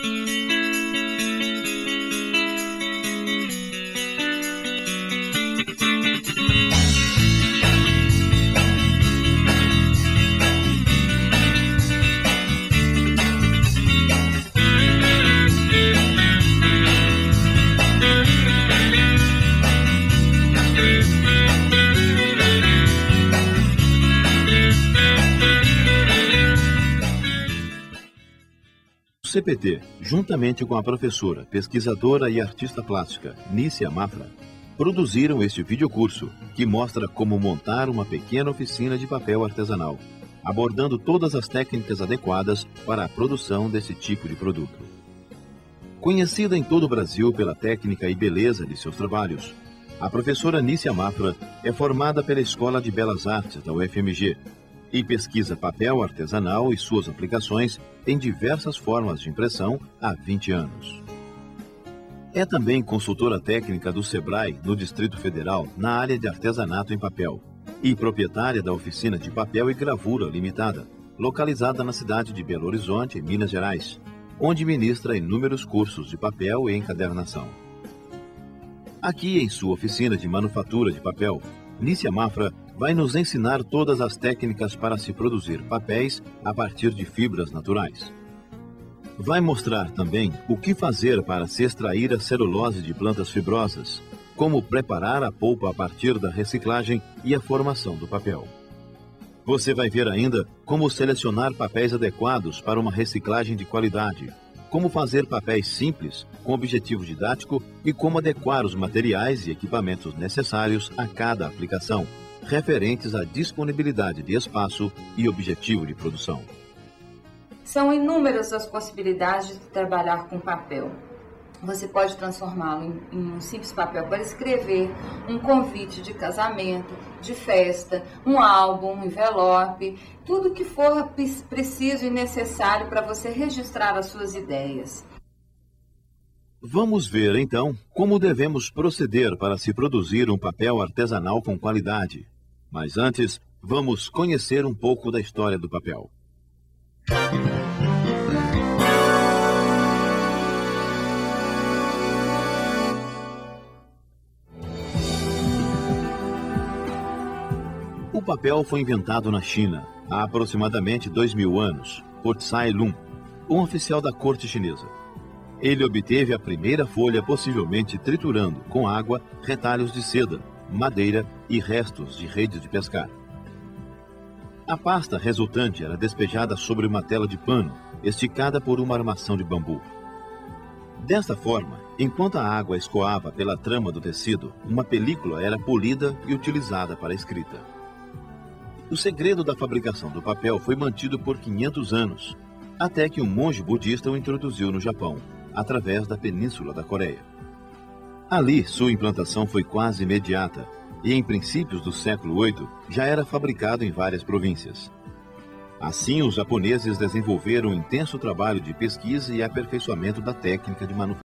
O CPT, juntamente com a professora, pesquisadora e artista plástica Nícia Mafra, produziram este videocurso que mostra como montar uma pequena oficina de papel artesanal, abordando todas as técnicas adequadas para a produção desse tipo de produto. Conhecida em todo o Brasil pela técnica e beleza de seus trabalhos, a professora Nícia Mafra é formada pela Escola de Belas Artes da UFMG e pesquisa papel artesanal e suas aplicações em diversas formas de impressão há 20 anos. É também consultora técnica do SEBRAE no Distrito Federal na área de artesanato em papel e proprietária da oficina de papel e gravura limitada, localizada na cidade de Belo Horizonte, em Minas Gerais, onde ministra inúmeros cursos de papel e encadernação. Aqui em sua oficina de manufatura de papel, Nícia Mafra vai nos ensinar todas as técnicas para se produzir papéis a partir de fibras naturais. Vai mostrar também o que fazer para se extrair a celulose de plantas fibrosas, como preparar a polpa a partir da reciclagem e a formação do papel. Você vai ver ainda como selecionar papéis adequados para uma reciclagem de qualidade, como fazer papéis simples com objetivo didático e como adequar os materiais e equipamentos necessários a cada aplicação, referentes à disponibilidade de espaço e objetivo de produção. São inúmeras as possibilidades de trabalhar com papel. Você pode transformá-lo em um simples papel para escrever um convite de casamento, de festa, um álbum, um envelope, tudo que for preciso e necessário para você registrar as suas ideias. Vamos ver, então, como devemos proceder para se produzir um papel artesanal com qualidade. Mas antes, vamos conhecer um pouco da história do papel. O papel foi inventado na China há aproximadamente 2000 anos, por Tsai Lun, um oficial da corte chinesa. Ele obteve a primeira folha possivelmente triturando com água retalhos de seda, madeira e restos de redes de pescar. A pasta resultante era despejada sobre uma tela de pano, esticada por uma armação de bambu. Desta forma, enquanto a água escoava pela trama do tecido, uma película era polida e utilizada para a escrita. O segredo da fabricação do papel foi mantido por 500 anos, até que um monge budista o introduziu no Japão, através da Península da Coreia. Ali, sua implantação foi quase imediata, e em princípios do século VIII já era fabricado em várias províncias. Assim, os japoneses desenvolveram um intenso trabalho de pesquisa e aperfeiçoamento da técnica de manufatura.